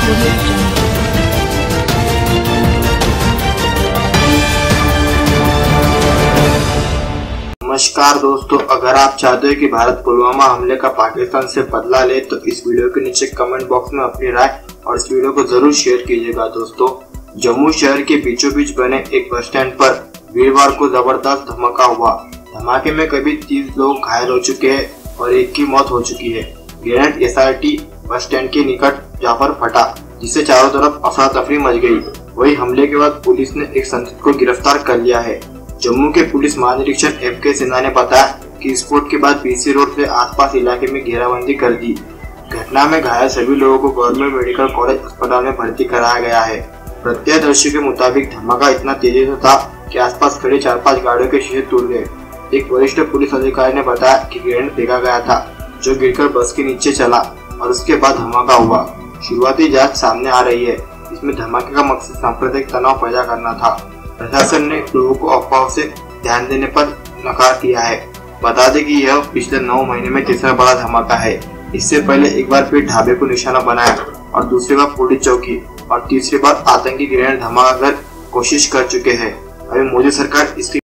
नमस्कार दोस्तों, अगर आप चाहते हो कि भारत पुलवामा हमले का पाकिस्तान से बदला ले तो इस वीडियो के नीचे कमेंट बॉक्स में अपनी राय और इस वीडियो को जरूर शेयर कीजिएगा। दोस्तों, जम्मू शहर के बीचों बीच बने एक बस स्टैंड पर वीरवार को जबरदस्त धमाका हुआ। धमाके में करीब 30 लोग घायल हो चुके हैं और एक की मौत हो चुकी है। ग्रेनेड एसआरटी बस स्टैंड के निकट जाकर फटा, जिससे चारों तरफ अफरा तफरी मच गई। वही हमले के बाद पुलिस ने एक संदिग्ध को गिरफ्तार कर लिया है। जम्मू के पुलिस महानिरीक्षक FK सिन्हा ने बताया कि विस्फोट के बाद BC रोड से आसपास इलाके में घेराबंदी कर दी। घटना में घायल सभी लोगों को गवर्नमेंट मेडिकल कॉलेज अस्पताल में भर्ती कराया गया है। प्रत्यक्षदर्शी के मुताबिक धमाका इतना तेजी से था कि आसपास खड़ी 4-5 गाड़ियों के शीशे टूट गए। एक वरिष्ठ पुलिस अधिकारी ने बताया कि ग्रेनेड फेंका गया था जो गिरकर बस के नीचे चला और उसके बाद धमाका हुआ। शुरुआती जांच सामने आ रही है। इसमें धमाके का मकसद सांप्रदायिक तनाव पैदा करना था। प्रशासन ने लोगों को अफवाहों से ध्यान देने पर नकार दिया है। बता दें कि यह पिछले 9 महीने में तीसरा बड़ा धमाका है। इससे पहले एक बार फिर ढाबे को निशाना बनाया और दूसरी बार पुलिस चौकी और तीसरी बार आतंकी ग्रेनेड धमाका कर कोशिश कर चुके हैं। अभी मोदी सरकार इसकी